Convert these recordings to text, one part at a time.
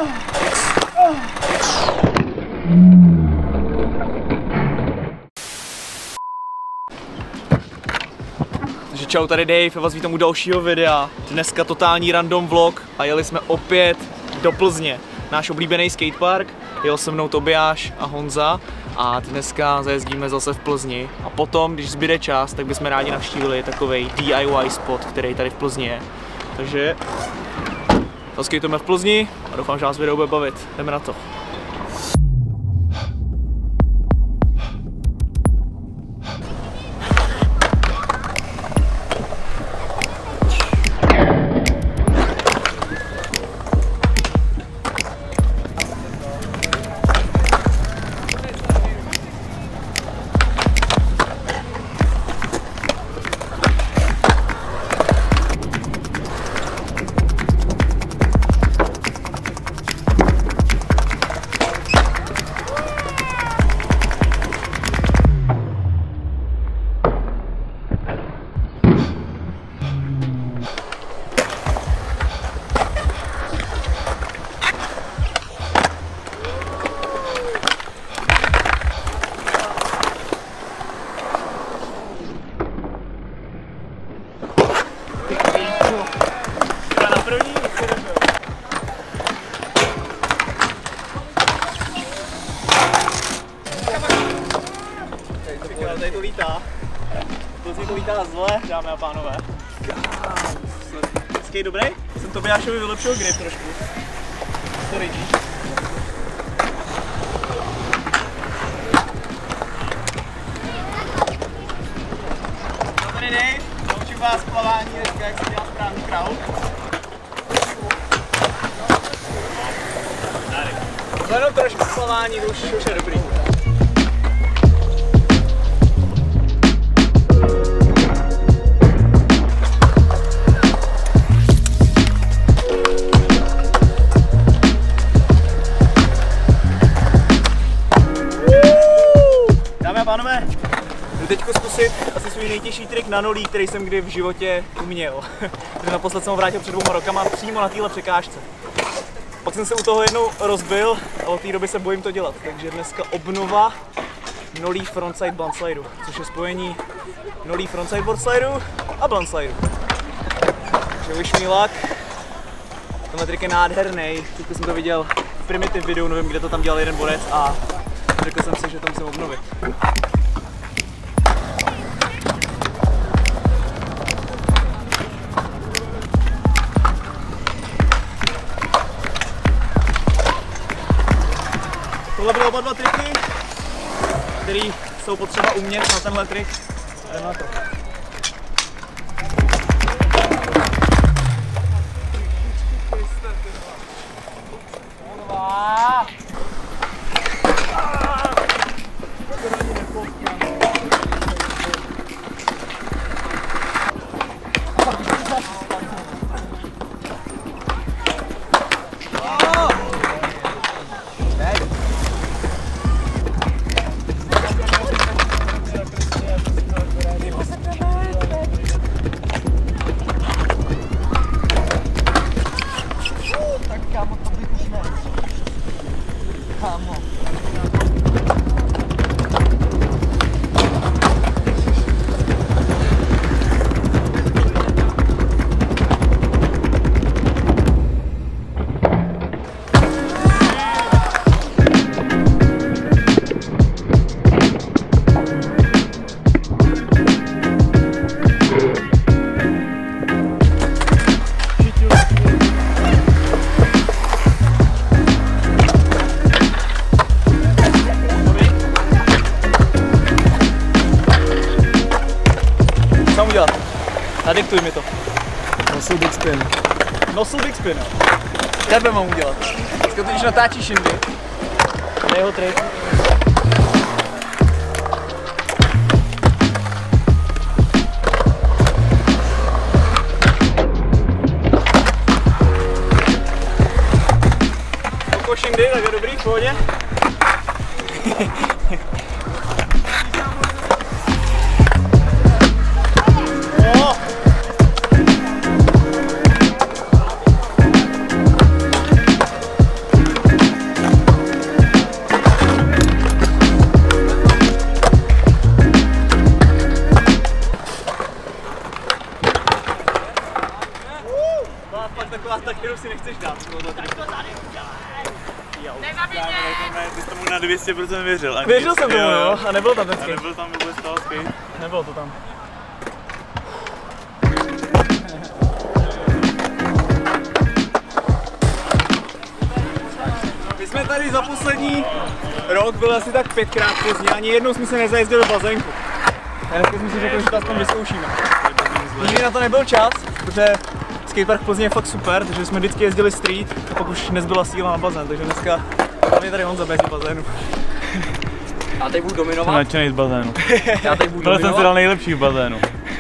Takže čau, tady Dave, já vás vítám u dalšího videa. Dneska totální random vlog a jeli jsme opět do Plzně. Náš oblíbený skatepark, jel se mnou Tobiáš a Honza a dneska zajezdíme zase v Plzni. A potom, když zbyde čas, tak bychom rádi navštívili takovej DIY spot, který tady v Plzni je. Takže zaskejtujeme v Plzni a doufám, že vás video bude bavit. Jdeme na to. Tady to lítá. Plzně to lítá zle, dámy a pánové. Skate dobrý? Jsem Tobiášovi vylepšil grip trošku. Sorry, G. Dobrý Dave, naučím vás plavání dneska, jak se dělá správný kraut. Vzhledem trošku plavání, už je dobrý. Pánové, jdu teď zkusit asi svůj nejtěžší trik na nolí, který jsem kdy v životě uměl. Naposled jsem ho vrátil před 2 rokama přímo na téhle překážce. Pak jsem se u toho jednou rozbil a od té doby se bojím to dělat. Takže dneska obnova nolí frontside bluntslideu, což je spojení nolí frontside boardslideu a bluntslideu. Takže wish me luck. Tenhle trik je nádherný. Teď jsem to viděl v Primitive videu, nevím, kde to tam dělal jeden borec a řekl jsem si, že to musím obnovit. Tohle byly oba dva triky, které jsou potřeba umět na tenhle trik. Jdeme na to. Nadiktuj mi to. Nosil big spin. Nosil big spin, jo. Tebe mám udělat. Dneska totiž natáčíš jindy. To je jeho trik. Jako shindy, tak je dobrý, v pohodě. taková ta, kterou si nechceš dát. Tak to tady udělej! Ne, ty jsi tomu na 200% věřil. Věřil jsem tomu, jo, a nebyl tam ten skate. A nebyl tam vůbec toho skate. Nebylo to tam. My jsme tady za poslední rok byli asi tak 5krát pozdě, ani jednou jsme se nezajezdili do bazénku. A dneska jsme si řekli, že to aspoň vyzkoušíme. Nikdy na to nebyl čas, protože skatepark Plzně je fakt super, takže jsme vždycky jezdili street a pak už nezbyla síla na bazén, takže dneska je tady Honza bez bazénu. Já teď budu dominovat. Jsem nadšenej z bazénu. Já teď budu Tohle dominovat. jsem si dal nejlepší v bazénu.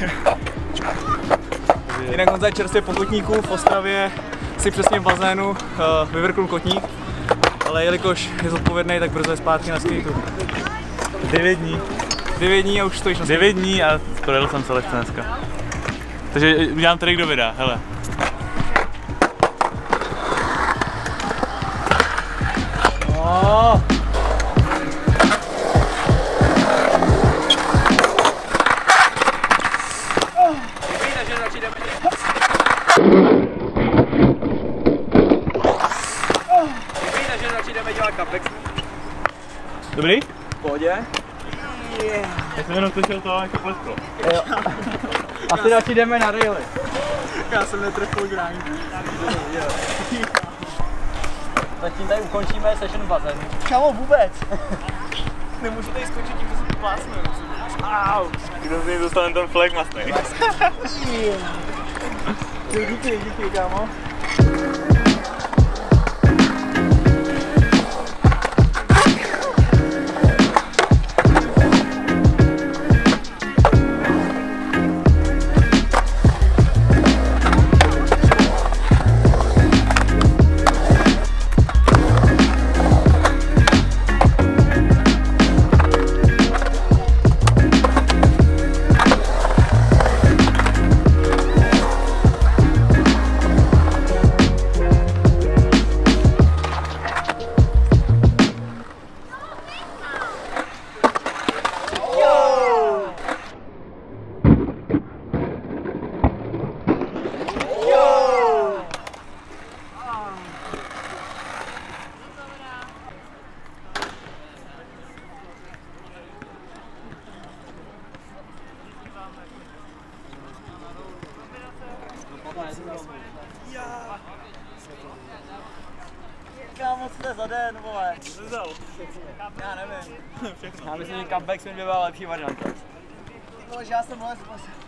Jinak Honza je čerstvě po kotníku, v Ostravě si přesně v bazénu vyvrknul kotník, ale jelikož je zodpovědný, tak brzo je zpátky na skateu. 9 dní. 9 dní a už stojíš na skateu. 9 dní a projel jsem se lehce dneska. Takže udělám trik do videa, hele. Oh. Dobrý? V pohodě. Já jsem jenom slyšel to jako plesko. Asi radši jdeme na raily. Já jsem netrefil grind. Tak tím tady ukončíme session v bazénu. Kámo, vůbec. Nemůžu tady skočit tím, že se to plásnu. Au. Kdo z něj dostane ten flag masnej? Díky, kámo. Kámo, co to je za den, vole? Já nevím. Já myslím, že comeback jsme byla lepší varianta. Ty vole, že já jsem les,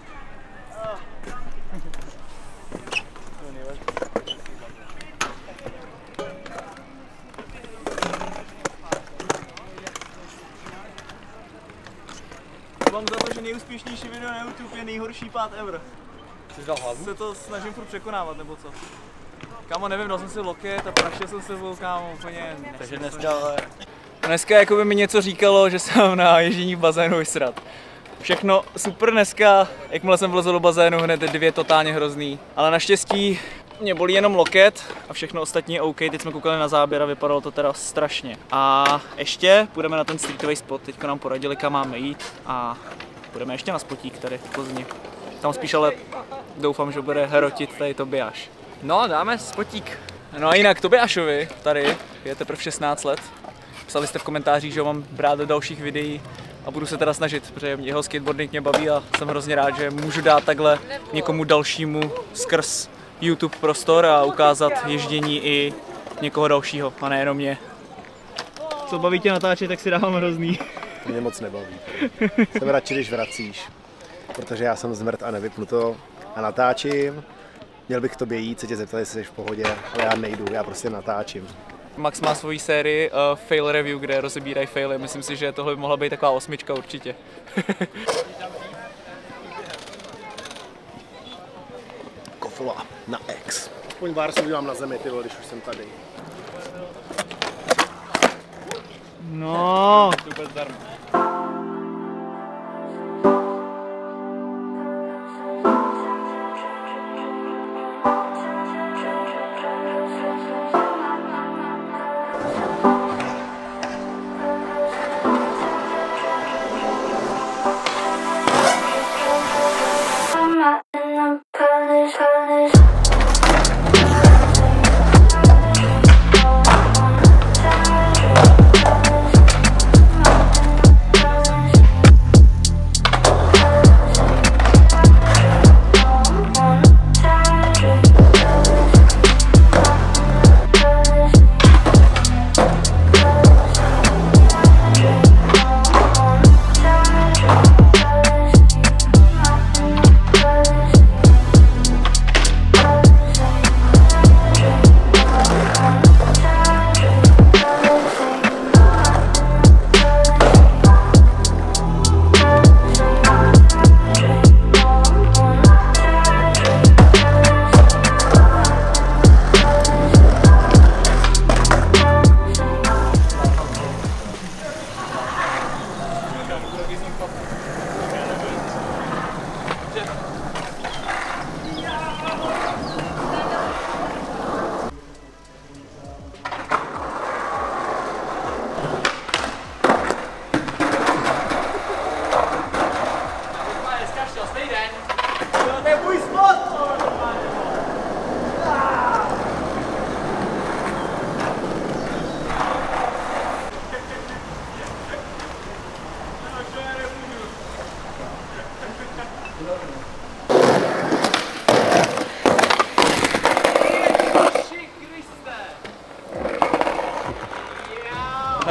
Mám za to, že nejúspěšnější video na YouTube je nejhorší pád ever. Jsi dal hlavu? Se to snažím furt překonávat, nebo co? Kámo, nevím, dal jsem si loket a prašil jsem se byl, kámo, úplně. Takže Dneska jako by mi něco říkalo, že jsem na ježdění v bazénu vysrat. Všechno super dneska, jakmile jsem vlezl do bazénu, hned 2 totálně hrozný. Ale naštěstí mě bolí jenom loket a všechno ostatní je OK. Teď jsme koukali na záběr a vypadalo to teda strašně. A ještě půjdeme na ten streetový spot, teďka nám poradili, kam máme jít a půjdeme ještě na spotík tady v Plzni. Tam spíš ale doufám, že bude hrotit tady Tobiáš. No, dáme spotík. No a jinak Tobiášovi tady je teprve 16 let. Psali jste v komentářích, že ho mám brát do dalších videí a budu se teda snažit, protože jeho skateboarding mě baví a jsem hrozně rád, že můžu dát takhle někomu dalšímu skrz YouTube prostor a ukázat ježdění i někoho dalšího a nejenom mě. Co baví tě natáčet, tak si dávám hrozný. To mě moc nebaví. Jsem radši, když vracíš, protože já jsem zmrt a nevypnu to a natáčím. Měl bych k tobě jít, se tě zeptat, jestli jsi v pohodě, ale já nejdu, já prostě natáčím. Max má svoji sérii Fail Review, kde rozebírají faily. Myslím si, že tohle by mohla být taková 8 určitě. Kofola na X. Aspoň pár se udělám na zemi, ty vole, když už jsem tady. No. Super zdarma. I'm not in the palace.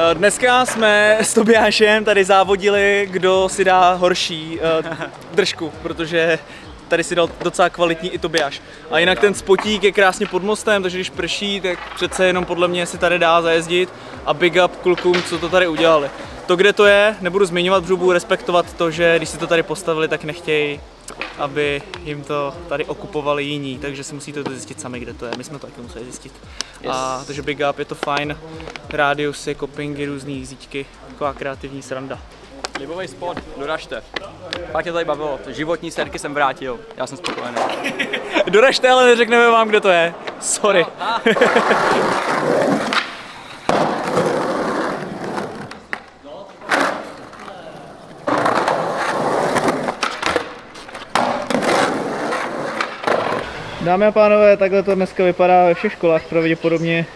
Dneska jsme s Tobiášem tady závodili, kdo si dá horší držku, protože tady si dal docela kvalitní i Tobiáš. A jinak ten spotík je krásně pod mostem, takže když prší, tak přece jenom podle mě si tady dá zajezdit a big up klukům, co to tady udělali. To, kde to je, nebudu zmiňovat, protože budu respektovat to, že když si to tady postavili, tak nechtějí, aby jim to tady okupovali jiní, takže si musíte to zjistit sami, kde to je. My jsme to taky museli zjistit. Yes. Takže big up, je to fajn. Rádiusy, kopingy, různý zítky, taková kreativní sranda. Libový spot, doražte. Pak tě tady bavilo, životní serky jsem vrátil, já jsem spokojený. Doražte, ale neřekneme vám, kde to je. Sorry. Dámy a pánové, takhle to dneska vypadá ve všech školách pravděpodobně.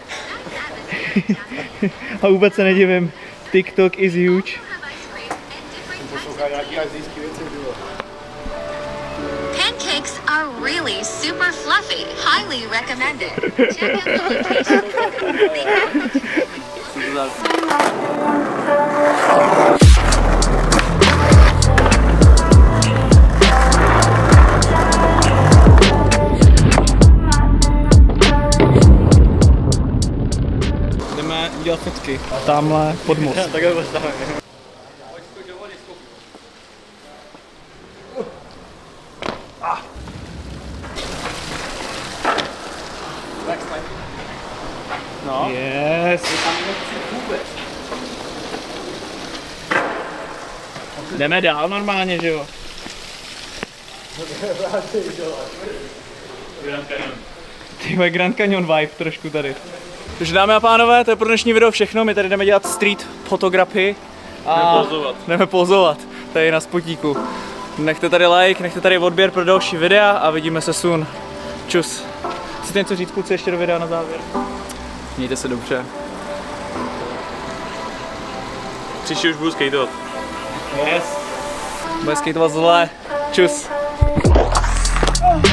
A vůbec se nedivím, TikTok is huge. Pancakes are really super fluffy. Highly recommended. Check out the location. Jdeme udělat fotky. Tamhle pod most. Takhle postavím. No. Yes. Jdeme dál normálně, že jo? Tyhle Grand Canyon vibe trošku tady. Takže dámy a pánové, to je pro dnešní video všechno. My tady jdeme dělat street fotografii a jdeme pozovat tady na spotíku. Nechte tady like, nechte tady odběr pro další videa a vidíme se soon. Čus. Chcete něco říct, kluci, ještě do videa na závěr? Mějte se dobře. Příště už budu skateovat. Yes. Bude skateovat zle. Čus.